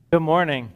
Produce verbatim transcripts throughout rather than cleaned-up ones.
Good morning.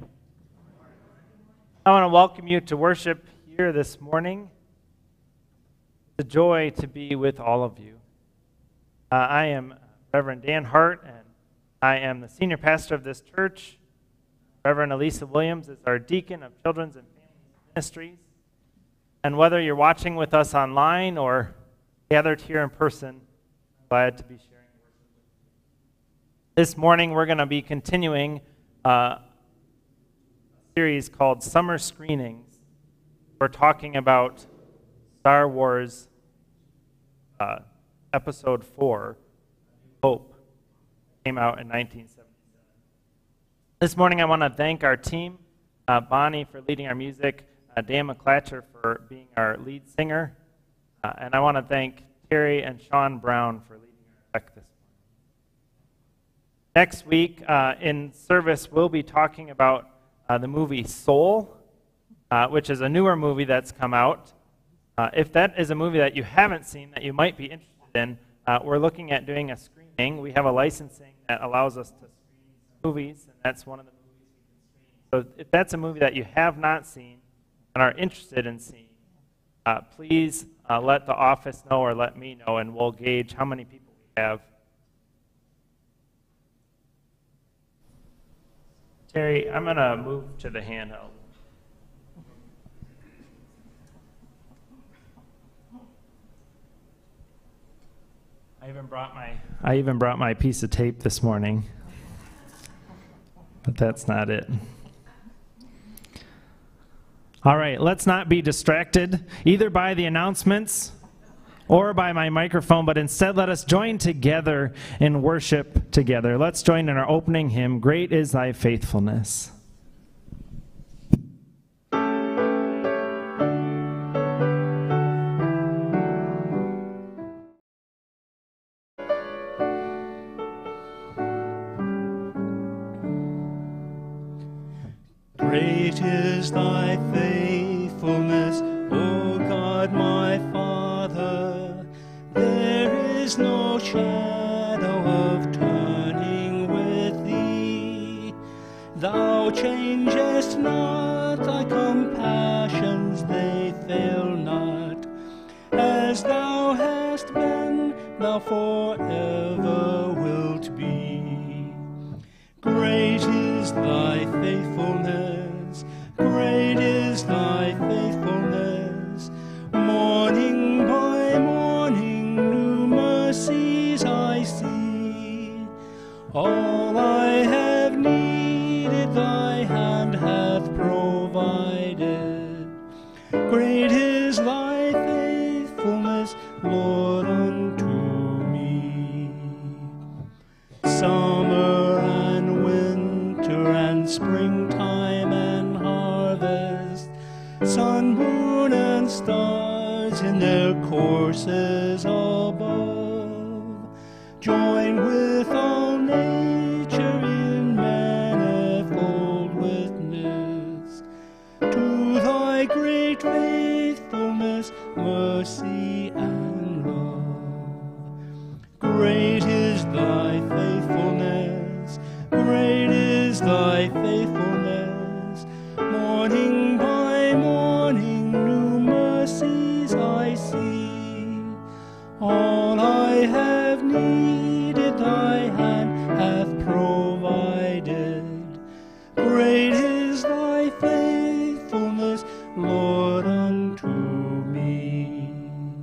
I want to welcome you to worship here this morning. It's a joy to be with all of you. Uh, I am Reverend Dan Hart, and I am the senior pastor of this church. Reverend Elisa Williams is our deacon of Children's and Family Ministries. And whether you're watching with us online or gathered here in person, I'm glad to be sharing worship with you. This morning we're going to be continuing Uh, a series called Summer Screenings. We're talking about Star Wars uh, Episode four, Hope, came out in nineteen seventy-seven. This morning I want to thank our team, uh, Bonnie for leading our music, uh, Dan McClatcher for being our lead singer, uh, and I want to thank Terry and Sean Brown for leading our tech this morning. Next week uh, in service, we'll be talking about uh, the movie Soul, uh, which is a newer movie that's come out. Uh, if that is a movie that you haven't seen that you might be interested in, uh, we're looking at doing a screening. We have a licensing that allows us to screen movies, and that's one of the movies we can screen. So if that's a movie that you have not seen and are interested in seeing, uh, please uh, let the office know or let me know, and we'll gauge how many people we have. Terry, I'm going to move to the handheld. I even brought my I even brought my piece of tape this morning, but that's not it. All right, let's not be distracted either by the announcements or by my microphone, but instead let us join together in worship together. Let's join in our opening hymn, Great is Thy Faithfulness. Great is Thy faithfulness, O God my Father. There is no shadow of turning with Thee. Thou changest not, Thy compassions they fail not. As Thou hast been, Thou forever wilt be. Great is Thy faithfulness, great is Thy faithfulness. Morning by morning new mercies I see. All I have needed Thy hand hath provided. Great is Thy faithfulness, Lord, unto me. Summer and winter and springtime and harvest, sun, moon, and stars in their courses above, join with all nature in manifold witness to Thy great faithfulness, mercy, and love. Great is Thy faithfulness, great is Thy faithfulness. Morning by morning new mercies I see. All I have needed Thy hand hath provided. Great is Thy faithfulness, Lord, unto me.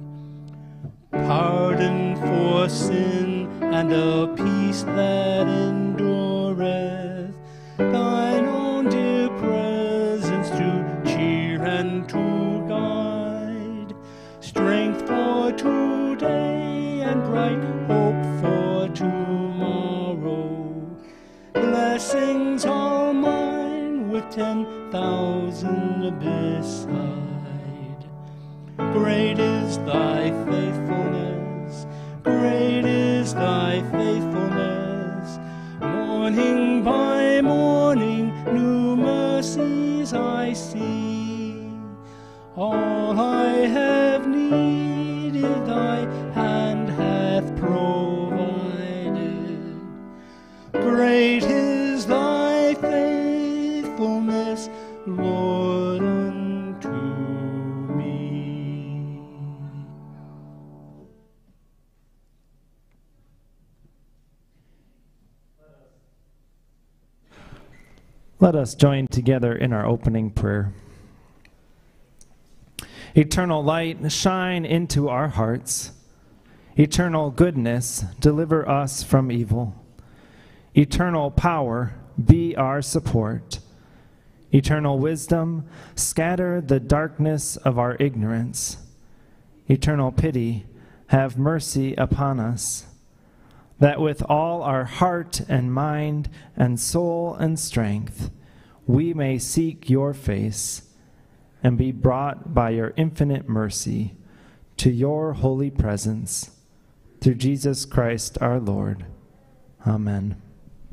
Pardon for sin and a peace that endureth, Thine own dear presence to cheer and to guide, strength for today and bright hope for tomorrow, blessings all mine with ten thousand beside. Great is Thy faithfulness, great is Thy faithfulness. Morning by morning new mercies I see. All I have needed Thy hand hath provided. Great is Thy faithfulness, Let us join together in our opening prayer. Eternal light, shine into our hearts. Eternal goodness, deliver us from evil. Eternal power, be our support. Eternal wisdom, scatter the darkness of our ignorance. Eternal pity, have mercy upon us, that with all our heart and mind and soul and strength, we may seek your face and be brought by your infinite mercy to your holy presence, through Jesus Christ our Lord. Amen.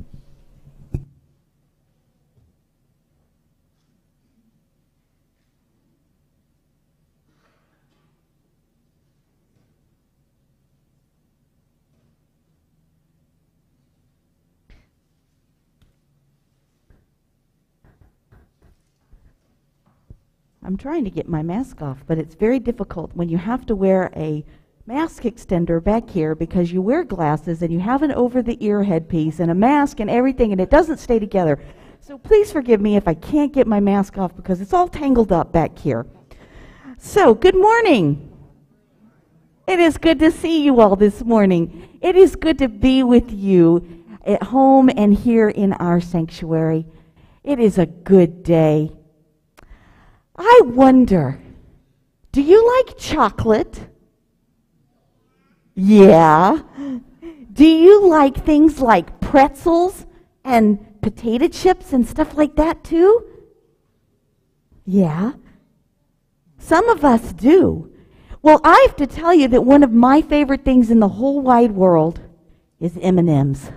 I'm trying to get my mask off, but it's very difficult when you have to wear a mask extender back here because you wear glasses and you have an over-the-ear headpiece and a mask and everything, and it doesn't stay together. So please forgive me if I can't get my mask off because it's all tangled up back here. So, good morning. It is good to see you all this morning. It is good to be with you at home and here in our sanctuary. It is a good day. I wonder, do you like chocolate? Yeah. Do you like things like pretzels and potato chips and stuff like that too? Yeah. Some of us do. Well, I have to tell you that one of my favorite things in the whole wide world is M and M's.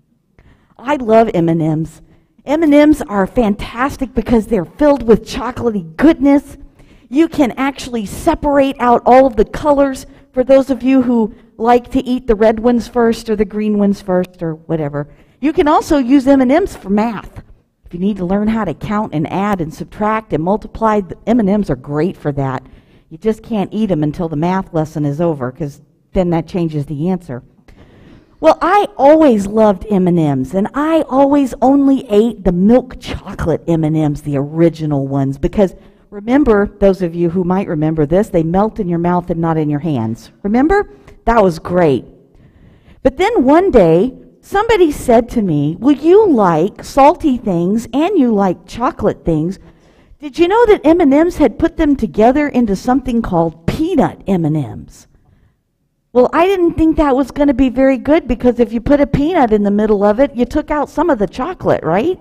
I love M and M's. M and M's are fantastic because they're filled with chocolatey goodness. You can actually separate out all of the colors for those of you who like to eat the red ones first or the green ones first or whatever. You can also use M and M's for math. If you need to learn how to count and add and subtract and multiply, the M and M's are great for that. You just can't eat them until the math lesson is over because then that changes the answer. Well, I always loved M and M's, and I always only ate the milk chocolate M and M's, the original ones, because remember, those of you who might remember this, they melt in your mouth and not in your hands. Remember? That was great. But then one day, somebody said to me, well, you like salty things and you like chocolate things. Did you know that M and M's had put them together into something called peanut M and M's? Well, I didn't think that was going to be very good because if you put a peanut in the middle of it, you took out some of the chocolate, right?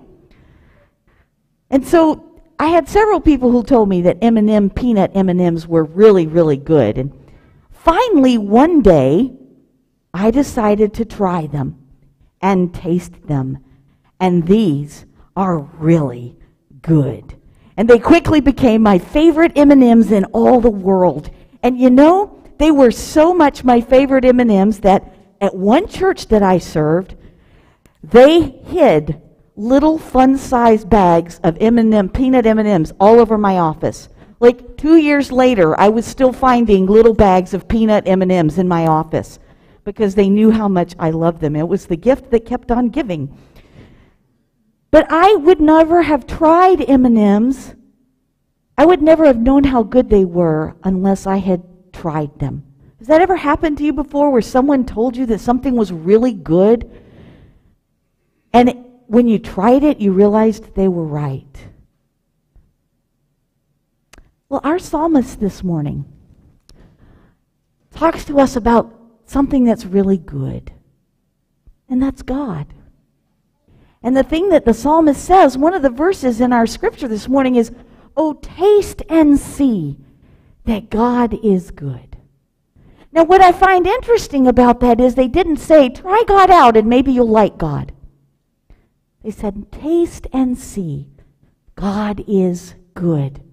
And so I had several people who told me that M and M peanut M and M's were really, really good. And finally, one day, I decided to try them and taste them. And these are really good. And they quickly became my favorite M and M's in all the world. And you know, they were so much my favorite M and M's that at one church that I served, they hid little fun-sized bags of M and M, peanut M and M's all over my office. Like two years later, I was still finding little bags of peanut M and M's in my office because they knew how much I loved them. It was the gift that kept on giving. But I would never have tried M and M's. I would never have known how good they were unless I had tried them. Has that ever happened to you before where someone told you that something was really good and it, when you tried it you realized they were right? Well, our psalmist this morning talks to us about something that's really good, and that's God. And the thing that the psalmist says, one of the verses in our scripture this morning is, "Oh, taste and see that God is good." Now, what I find interesting about that is they didn't say, try God out and maybe you'll like God. They said, taste and see, God is good.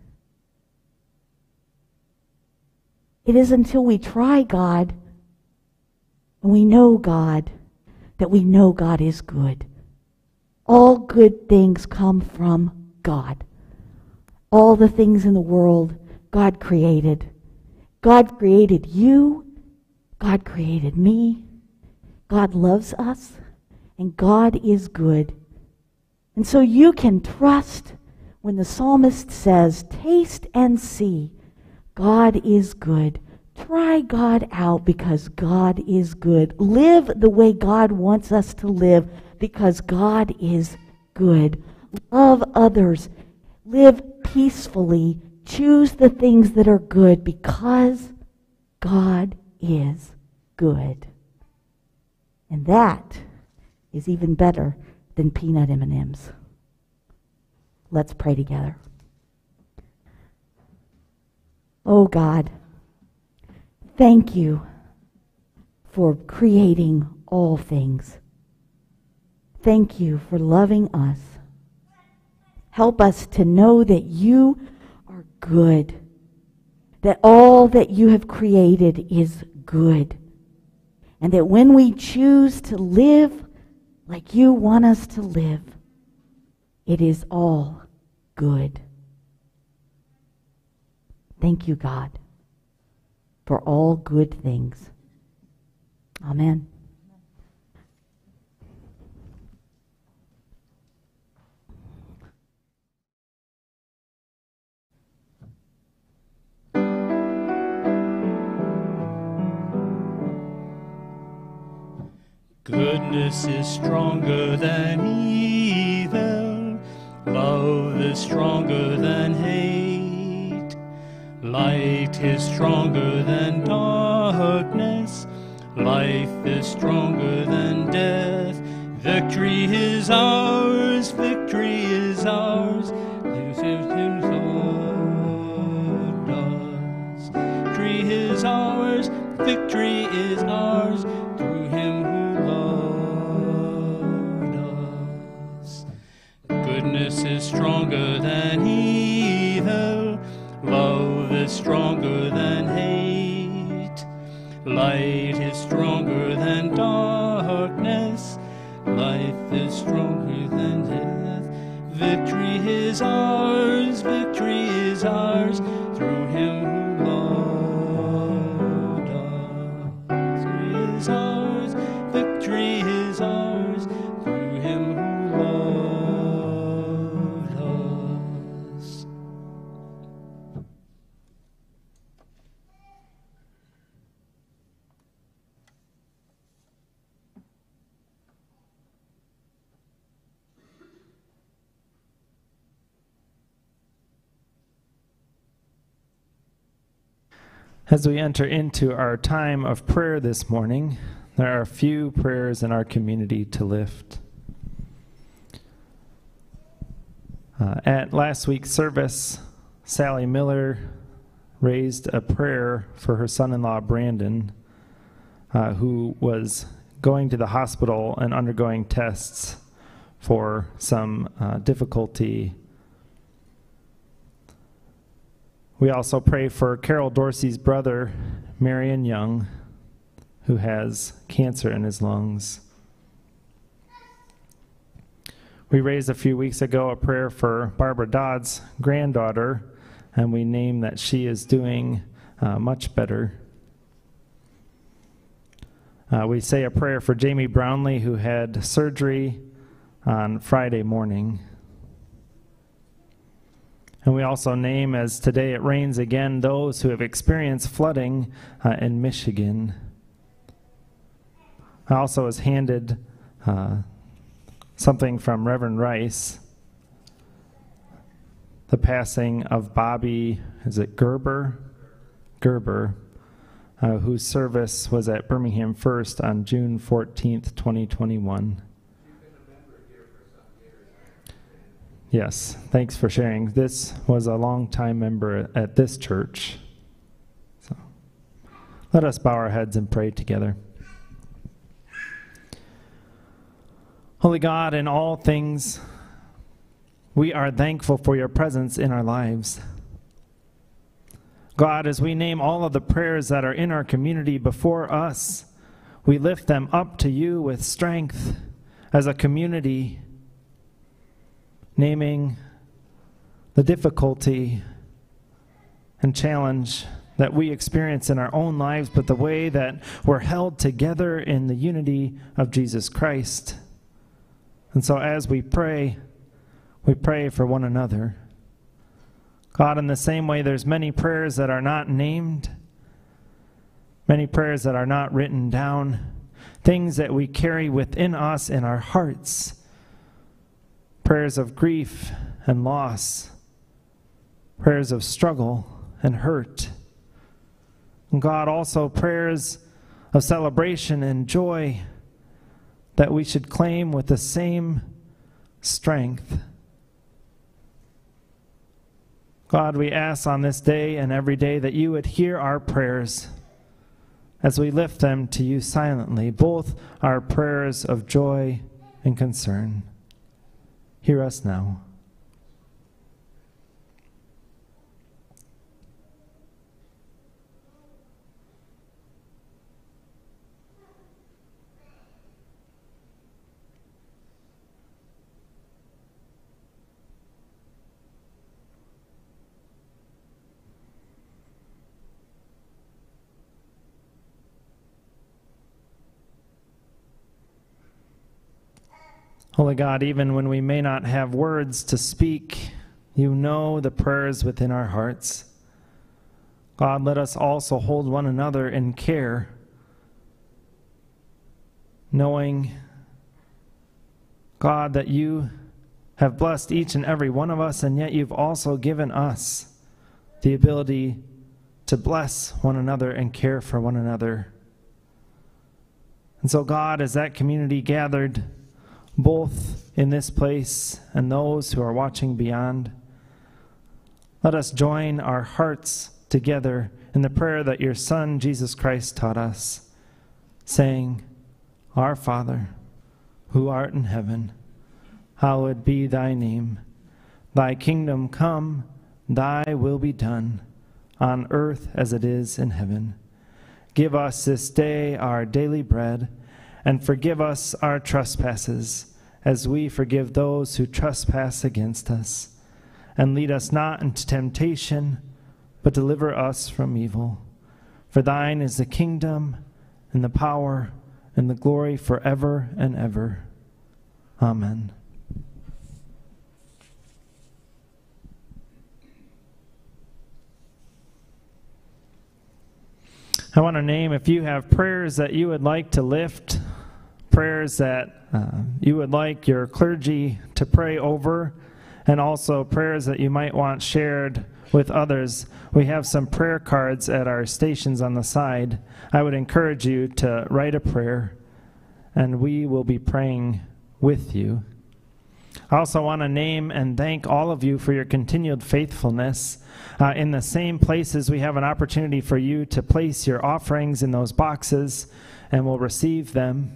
It is until we try God and we know God that we know God is good. All good things come from God. All the things in the world God created. God created you. God created me. God loves us. And God is good. And so you can trust when the psalmist says, taste and see, God is good. Try God out because God is good. Live the way God wants us to live because God is good. Love others. Live peacefully. Choose the things that are good because God is good. And that is even better than peanut M and M's. Let's pray together. Oh God, thank you for creating all things. Thank you for loving us. Help us to know that you are good, that all that you have created is good, and that when we choose to live like you want us to live, it is all good. Thank you, God, for all good things. Amen. Goodness is stronger than evil. Love is stronger than hate. Light is stronger than darkness. Life is stronger than death. Victory is ours. Victory is ours. Victory is ours. Victory is ours through him who loved us. Goodness is stronger than evil. Love is stronger than hate. Light is stronger than darkness. Life is stronger than death. Victory is ours. Victory is ours through him who loved us. Victory is ours. Victory is ours through him who loved us. As we enter into our time of prayer this morning, there are a few prayers in our community to lift. Uh, at last week's service, Sally Miller raised a prayer for her son-in-law, Brandon, uh, who was going to the hospital and undergoing tests for some uh, difficulty. We also pray for Carol Dorsey's brother, Marion Young, who has cancer in his lungs. We raised a few weeks ago a prayer for Barbara Dodd's granddaughter, and we name that she is doing uh, much better. Uh, we say a prayer for Jamie Brownlee, who had surgery on Friday morning. And we also name, as today it rains again, those who have experienced flooding uh, in Michigan. I also was handed uh, something from Reverend Rice, the passing of Bobby, is it Gerber? Gerber, uh, whose service was at Birmingham First on June fourteenth, twenty twenty-one. Yes, thanks for sharing. This was a longtime member at this church. So, let us bow our heads and pray together. Holy God, in all things, we are thankful for your presence in our lives. God, as we name all of the prayers that are in our community before us, we lift them up to you with strength as a community, naming the difficulty and challenge that we experience in our own lives, but the way that we're held together in the unity of Jesus Christ. And so as we pray, we pray for one another. God, in the same way, there's many prayers that are not named, many prayers that are not written down, things that we carry within us in our hearts, prayers of grief and loss, prayers of struggle and hurt. And God, also prayers of celebration and joy that we should claim with the same strength. God, we ask on this day and every day that you would hear our prayers as we lift them to you silently, both our prayers of joy and concern. Hear us now. Holy God, even when we may not have words to speak, you know the prayers within our hearts. God, let us also hold one another in care, knowing, God, that you have blessed each and every one of us, and yet you've also given us the ability to bless one another and care for one another. And so, God, as that community gathered, both in this place and those who are watching beyond, let us join our hearts together in the prayer that your Son, Jesus Christ, taught us, saying, Our Father, who art in heaven, hallowed be thy name. Thy kingdom come, thy will be done, on earth as it is in heaven. Give us this day our daily bread, and forgive us our trespasses, as we forgive those who trespass against us. And lead us not into temptation, but deliver us from evil. For thine is the kingdom, and the power, and the glory forever and ever. Amen. I want to name, if you have prayers that you would like to lift, prayers that uh, you would like your clergy to pray over, and also prayers that you might want shared with others. We have some prayer cards at our stations on the side. I would encourage you to write a prayer, and we will be praying with you. I also want to name and thank all of you for your continued faithfulness. Uh, in the same places, we have an opportunity for you to place your offerings in those boxes, and we'll receive them.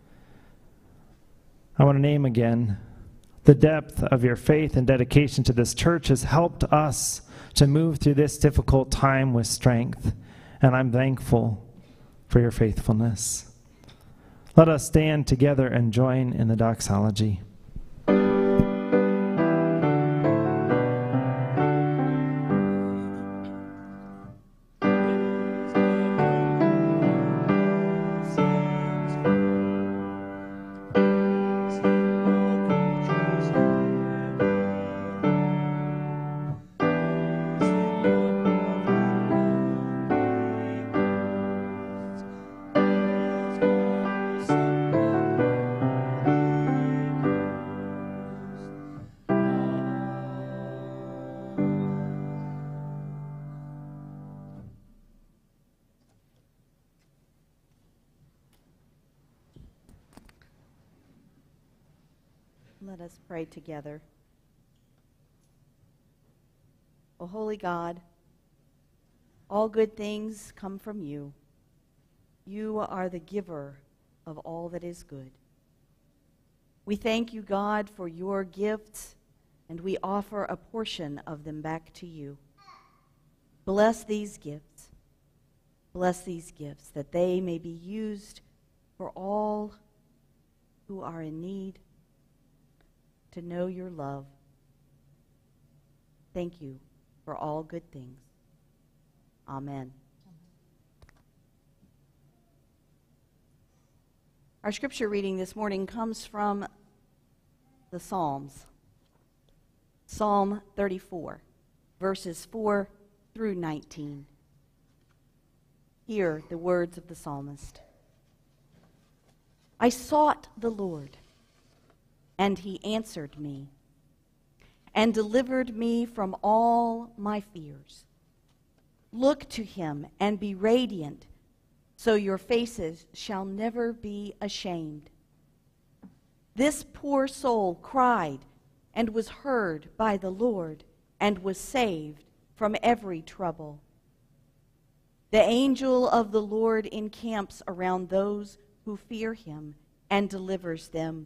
I want to name again, the depth of your faith and dedication to this church has helped us to move through this difficult time with strength, and I'm thankful for your faithfulness. Let us stand together and join in the doxology. Let us pray together. O holy God, all good things come from you. You are the giver of all that is good. We thank you, God, for your gifts, and we offer a portion of them back to you. Bless these gifts. Bless these gifts, that they may be used for all who are in need to know your love. Thank you for all good things. Amen. Our scripture reading this morning comes from the Psalms. Psalm thirty-four, verses four through nineteen. Hear the words of the psalmist. I sought the Lord, and he answered me, and delivered me from all my fears. Look to him and be radiant, so your faces shall never be ashamed. This poor soul cried and was heard by the Lord, and was saved from every trouble. The angel of the Lord encamps around those who fear him and delivers them.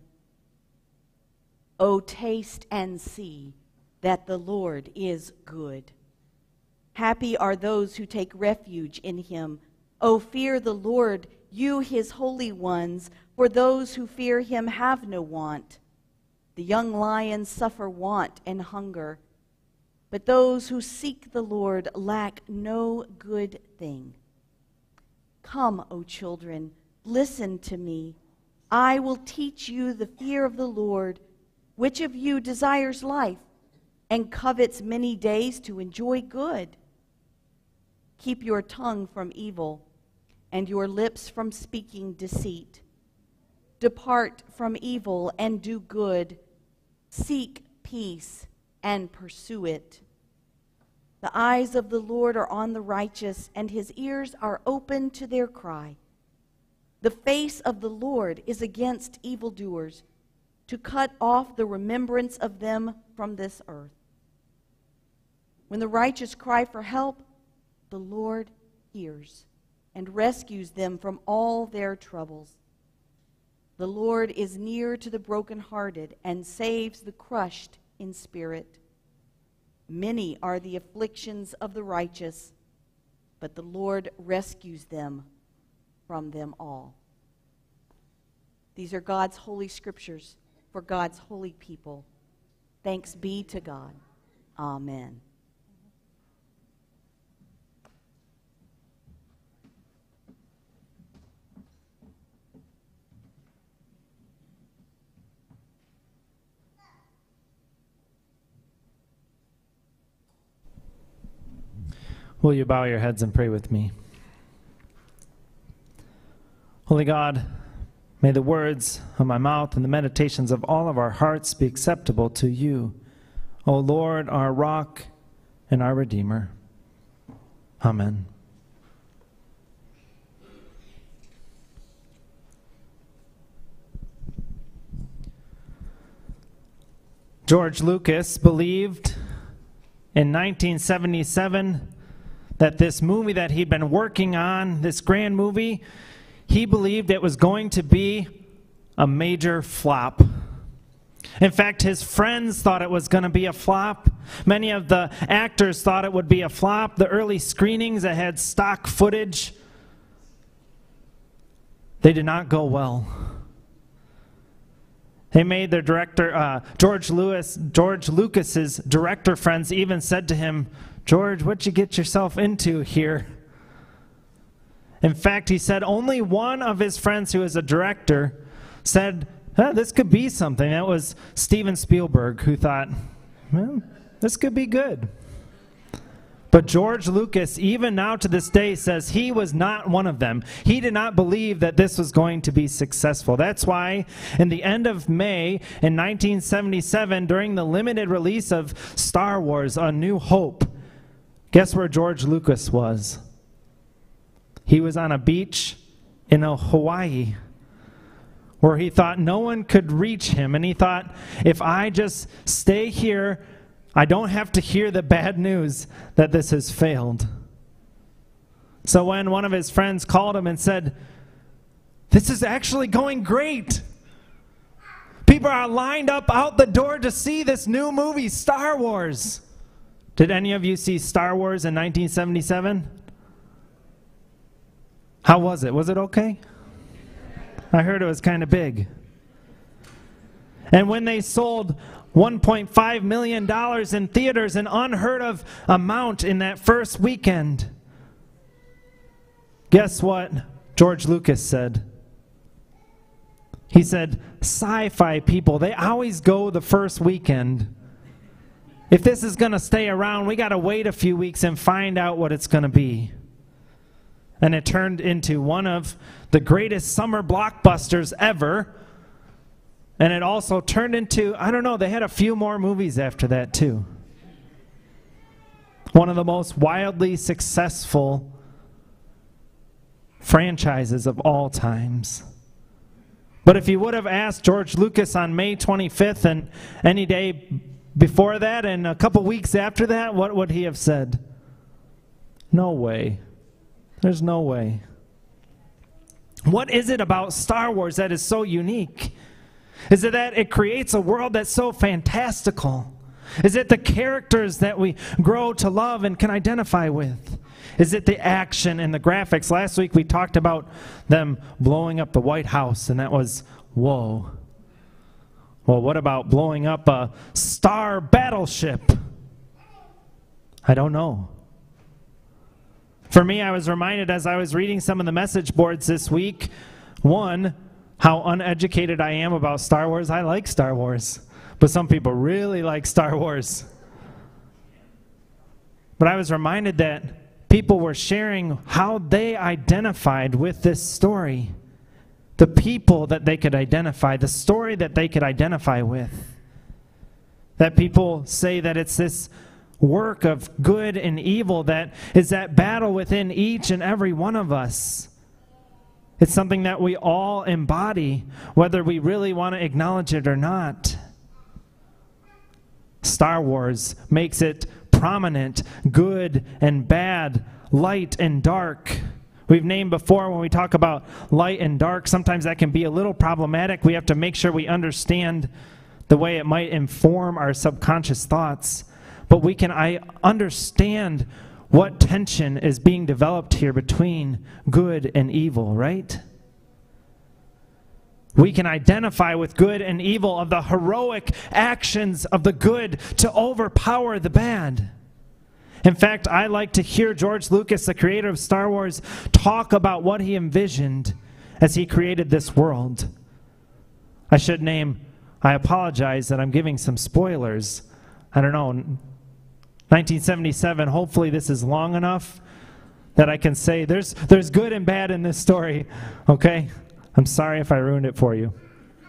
O taste and see that the Lord is good. Happy are those who take refuge in him. O fear the Lord, you his holy ones, for those who fear him have no want. The young lions suffer want and hunger, but those who seek the Lord lack no good thing. Come, O children, listen to me. I will teach you the fear of the Lord. Which of you desires life and covets many days to enjoy good? Keep your tongue from evil and your lips from speaking deceit. Depart from evil and do good. Seek peace and pursue it. The eyes of the Lord are on the righteous, and his ears are open to their cry. The face of the Lord is against evildoers, to cut off the remembrance of them from this earth. When the righteous cry for help, the Lord hears and rescues them from all their troubles. The Lord is near to the brokenhearted and saves the crushed in spirit. Many are the afflictions of the righteous, but the Lord rescues them from them all. These are God's holy scriptures for God's holy people. Thanks be to God. Amen. Will you bow your heads and pray with me? Holy God, may the words of my mouth and the meditations of all of our hearts be acceptable to you, O Lord, our rock and our Redeemer. Amen. George Lucas believed in nineteen seventy-seven that this movie that he'd been working on, this grand movie, he believed it was going to be a major flop. In fact, his friends thought it was going to be a flop. Many of the actors thought it would be a flop. The early screenings that had stock footage, they did not go well. They made their director, uh, George Lewis, George Lucas's director friends even said to him, "George, what'd you get yourself into here?" In fact, he said only one of his friends who is a director said, huh, this could be something. That was Steven Spielberg, who thought, well, this could be good. But George Lucas, even now to this day, says he was not one of them. He did not believe that this was going to be successful. That's why in the end of May in nineteen seventy-seven, during the limited release of Star Wars, A New Hope, guess where George Lucas was? He was on a beach in Hawaii where he thought no one could reach him. And he thought, if I just stay here, I don't have to hear the bad news that this has failed. So when one of his friends called him and said, this is actually going great. People are lined up out the door to see this new movie, Star Wars. Did any of you see Star Wars in nineteen seventy-seven? How was it? Was it okay? I heard it was kind of big. And when they sold one point five million dollars in theaters, an unheard of amount in that first weekend, guess what George Lucas said? He said, sci-fi people, they always go the first weekend. if this is going to stay around, we got to wait a few weeks and find out what it's going to be. And it turned into one of the greatest summer blockbusters ever. And it also turned into, I don't know, they had a few more movies after that too. One of the most wildly successful franchises of all times. But if you would have asked George Lucas on May twenty-fifth and any day before that and a couple weeks after that, what would he have said? No way. There's no way. What is it about Star Wars that is so unique? Is it that it creates a world that's so fantastical? Is it the characters that we grow to love and can identify with? Is it the action and the graphics? Last week we talked about them blowing up the White House, and that was, whoa. Well, what about blowing up a star battleship? I don't know. For me, I was reminded as I was reading some of the message boards this week, one, how uneducated I am about Star Wars. I like Star Wars, but some people really like Star Wars. But I was reminded that people were sharing how they identified with this story. The people that they could identify, the story that they could identify with. That people say that it's this work of good and evil that is that battle within each and every one of us. It's something that we all embody, whether we really want to acknowledge it or not. Star Wars makes it prominent, good and bad, light and dark. We've named before when we talk about light and dark, sometimes that can be a little problematic. We have to make sure we understand the way it might inform our subconscious thoughts. But we can I understand what tension is being developed here between good and evil, right? We can identify with good and evil, of the heroic actions of the good to overpower the bad. In fact, I like to hear George Lucas, the creator of Star Wars, talk about what he envisioned as he created this world. I should name, I apologize that I'm giving some spoilers. I don't know, nineteen seventy-seven, hopefully this is long enough that I can say there's, there's good and bad in this story, okay? I'm sorry if I ruined it for you.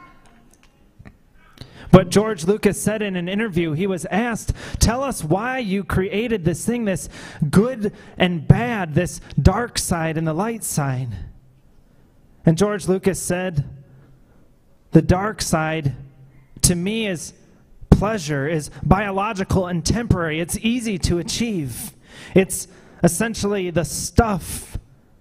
But George Lucas said in an interview, he was asked, tell us why you created this thing, this good and bad, this dark side and the light side. And George Lucas said, the dark side to me is pleasure, is biological and temporary. It's easy to achieve. It's essentially the stuff.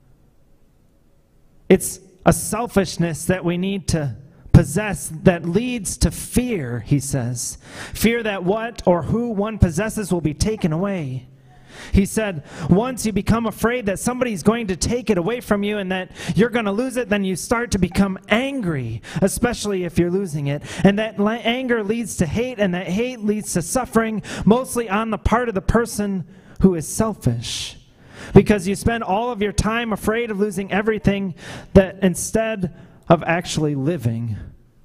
It's a selfishness that we need to possess that leads to fear, he says. Fear that what or who one possesses will be taken away. He said, once you become afraid that somebody's going to take it away from you and that you're going to lose it, then you start to become angry, especially if you're losing it. And that anger leads to hate, and that hate leads to suffering, mostly on the part of the person who is selfish. Because you spend all of your time afraid of losing everything, that instead of actually living.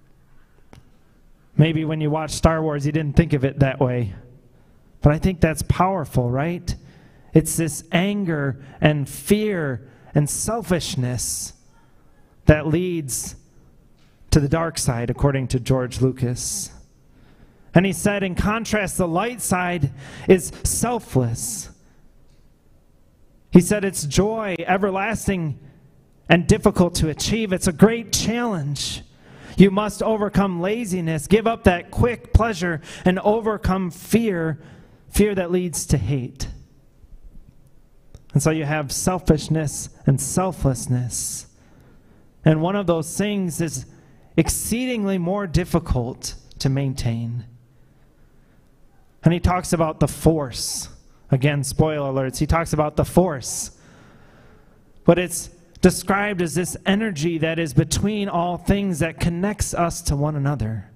Maybe when you watch Star Wars, you didn't think of it that way. But I think that's powerful, right? It's this anger and fear and selfishness that leads to the dark side, according to George Lucas. And he said, in contrast, the light side is selfless. He said it's joy, everlasting and difficult to achieve. It's a great challenge. You must overcome laziness, give up that quick pleasure, and overcome fear, fear that leads to hate. And so you have selfishness and selflessness. And one of those things is exceedingly more difficult to maintain. And he talks about the force. Again, spoiler alerts. He talks about the force. But it's described as this energy that is between all things that connects us to one another.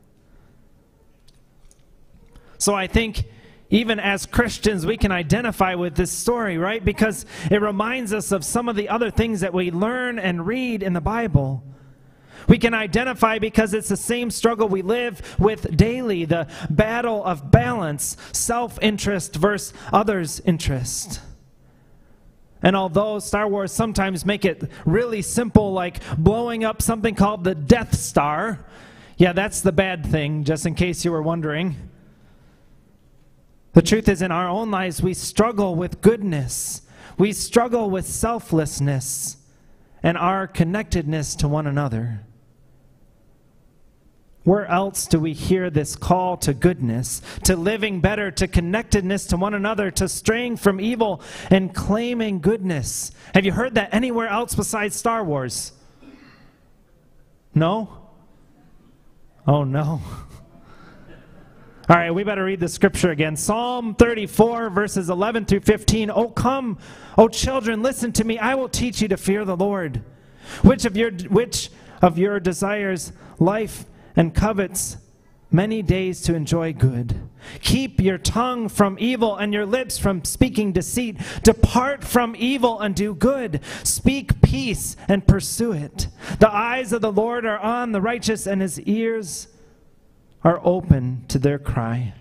So I think even as Christians, we can identify with this story, right? Because it reminds us of some of the other things that we learn and read in the Bible. We can identify because it's the same struggle we live with daily, the battle of balance, self-interest versus others' interest. And although Star Wars sometimes make it really simple, like blowing up something called the Death Star, yeah, that's the bad thing, just in case you were wondering. The truth is, in our own lives, we struggle with goodness. We struggle with selflessness and our connectedness to one another. Where else do we hear this call to goodness, to living better, to connectedness to one another, to straying from evil and claiming goodness? Have you heard that anywhere else besides Star Wars? No? Oh, no. All right, we better read the scripture again. Psalm thirty-four, verses eleven through fifteen. Oh, come, oh children, listen to me. I will teach you to fear the Lord. Which of your, which of your desires life and covets many days to enjoy good. Keep your tongue from evil and your lips from speaking deceit. Depart from evil and do good. Speak peace and pursue it. The eyes of the Lord are on the righteous, and his ears are open to their cry.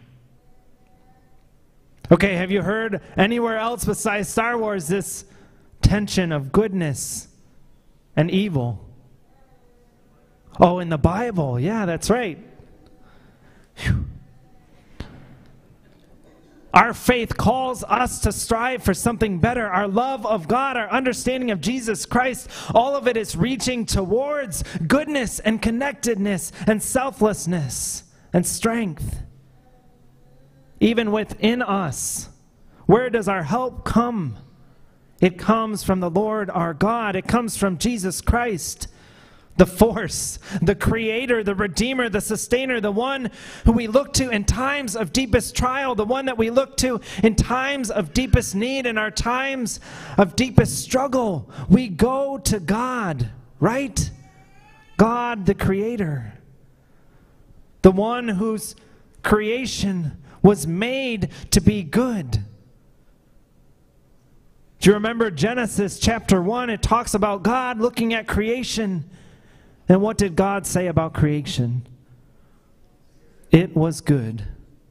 Okay, have you heard anywhere else besides Star Wars this tension of goodness and evil? Oh, in the Bible. Yeah, that's right. Whew. Our faith calls us to strive for something better. Our love of God, our understanding of Jesus Christ, all of it is reaching towards goodness and connectedness and selflessness and strength. Even within us, where does our help come? It comes from the Lord our God. It comes from Jesus Christ, the force, the creator, the redeemer, the sustainer, the one who we look to in times of deepest trial, the one that we look to in times of deepest need, in our times of deepest struggle. We go to God, right? God, the creator, the one whose creation was made to be good. Do you remember Genesis chapter one? It talks about God looking at creation. And what did God say about creation? It was good.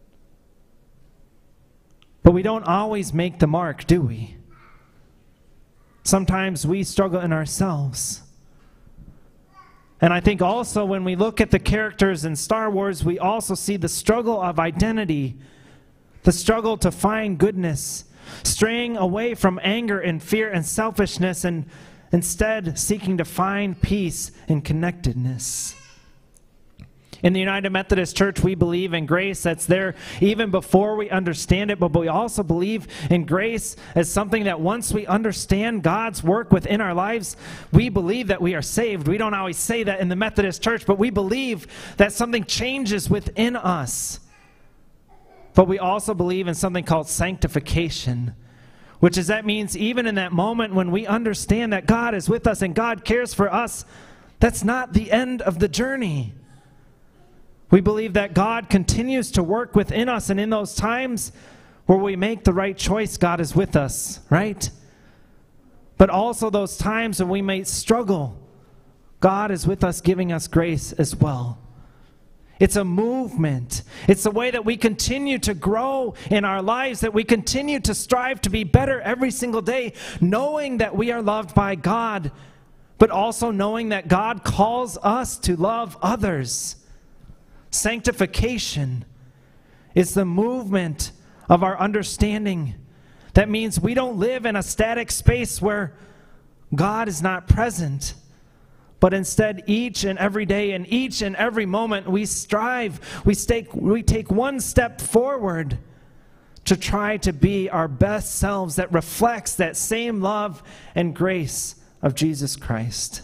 But we don't always make the mark, do we? Sometimes we struggle in ourselves. And I think also when we look at the characters in Star Wars, we also see the struggle of identity, the struggle to find goodness, straying away from anger and fear and selfishness, and instead seeking to find peace and connectedness. In the United Methodist Church, we believe in grace that's there even before we understand it, but we also believe in grace as something that once we understand God's work within our lives, we believe that we are saved. We don't always say that in the Methodist Church, but we believe that something changes within us. But we also believe in something called sanctification, which is that means even in that moment when we understand that God is with us and God cares for us, that's not the end of the journey. We believe that God continues to work within us, and in those times where we make the right choice, God is with us, right? But also those times when we may struggle, God is with us, giving us grace as well. It's a movement. It's a way that we continue to grow in our lives, that we continue to strive to be better every single day, knowing that we are loved by God, but also knowing that God calls us to love others. Sanctification is the movement of our understanding. That means we don't live in a static space where God is not present, but instead each and every day and each and every moment we strive, we take, we take one step forward to try to be our best selves that reflects that same love and grace of Jesus Christ.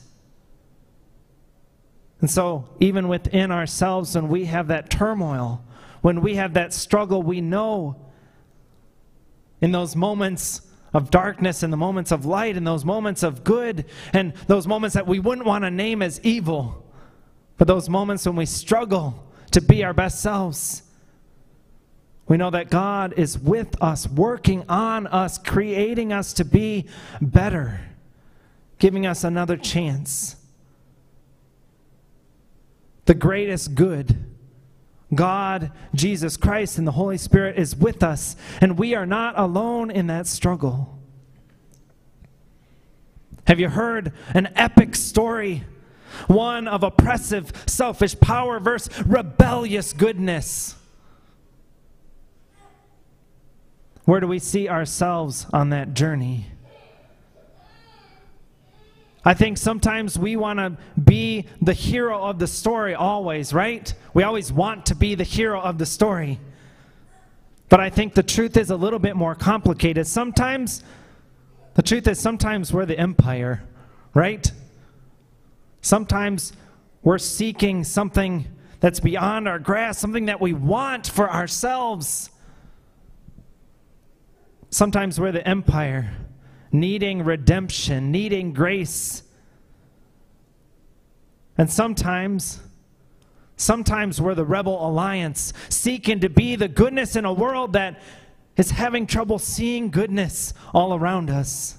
And so, even within ourselves, when we have that turmoil, when we have that struggle, we know in those moments of darkness, in the moments of light, in those moments of good, and those moments that we wouldn't want to name as evil, but those moments when we struggle to be our best selves, we know that God is with us, working on us, creating us to be better, giving us another chance. the greatest good. God, Jesus Christ, and the Holy Spirit is with us, and we are not alone in that struggle. Have you heard an epic story? One of oppressive, selfish power versus rebellious goodness. Where do we see ourselves on that journey? I think sometimes we want to be the hero of the story always, right? We always want to be the hero of the story. But I think the truth is a little bit more complicated. Sometimes, the truth is sometimes we're the empire, right? Sometimes we're seeking something that's beyond our grasp, something that we want for ourselves. Sometimes we're the empire, needing redemption, needing grace. And sometimes, sometimes we're the rebel alliance, seeking to be the goodness in a world that is having trouble seeing goodness all around us.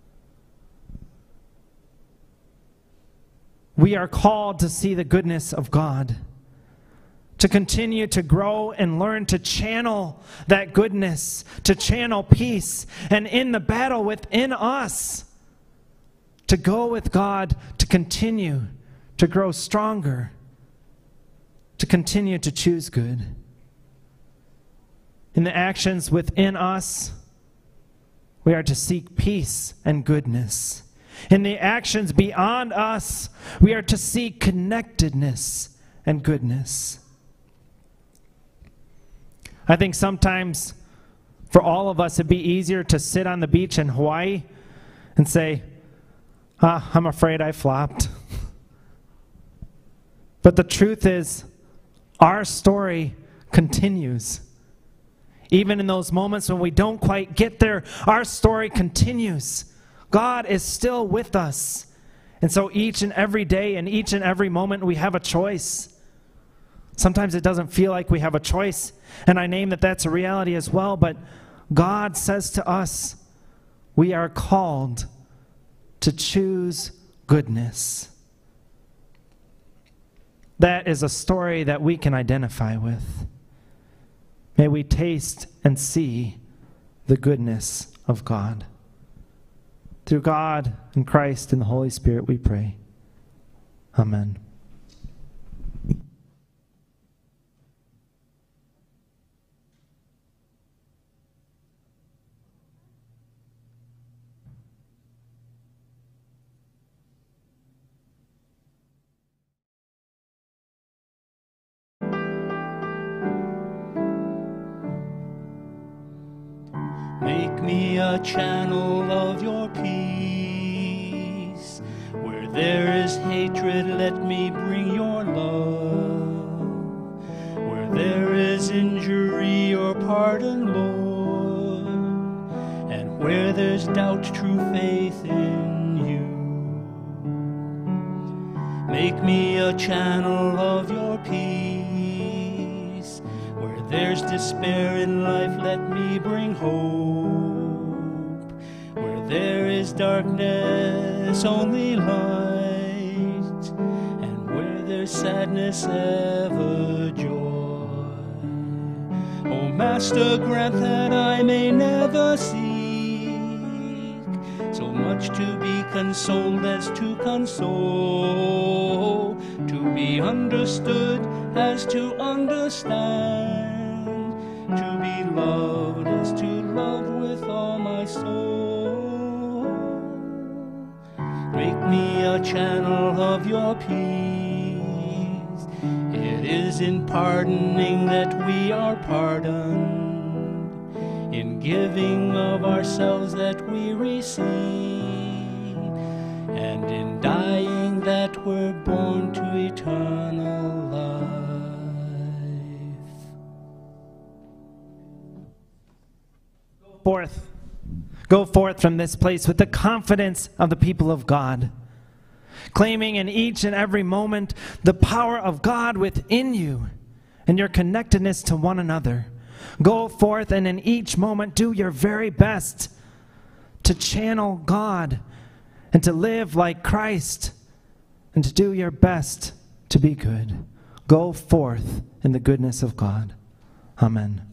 We are called to see the goodness of God, to continue to grow and learn to channel that goodness, to channel peace, and in the battle within us, to go with God, to continue to grow stronger, to continue to choose good. In the actions within us, we are to seek peace and goodness. In the actions beyond us, we are to seek connectedness and goodness. I think sometimes for all of us it'd be easier to sit on the beach in Hawaii and say, ah, I'm afraid I flopped. But the truth is, our story continues. Even in those moments when we don't quite get there, our story continues. God is still with us. And so each and every day and each and every moment we have a choice. Sometimes it doesn't feel like we have a choice, and I name that that's a reality as well, but God says to us, we are called to choose goodness. That is a story that we can identify with. May we taste and see the goodness of God. Through God and Christ and the Holy Spirit we pray. Amen. Make me a channel of your peace. Where there is hatred, let me bring your love. Where there is injury, your pardon, Lord. And where there's doubt, true faith in you. Make me a channel of your peace. Where there's despair in life, let me bring hope. Where there is darkness, only light. And where there's sadness, ever joy. O Master, grant that I may never seek so much to be consoled as to console, to be understood as to understand, to be loved as to love with all my soul. Make me a channel of your peace. It is in pardoning that we are pardoned, in giving of ourselves that we receive, and in dying that we're born to eternal life. Forth. Go forth from this place with the confidence of the people of God, claiming in each and every moment the power of God within you and your connectedness to one another. Go forth and in each moment do your very best to channel God and to live like Christ and to do your best to be good. Go forth in the goodness of God. Amen.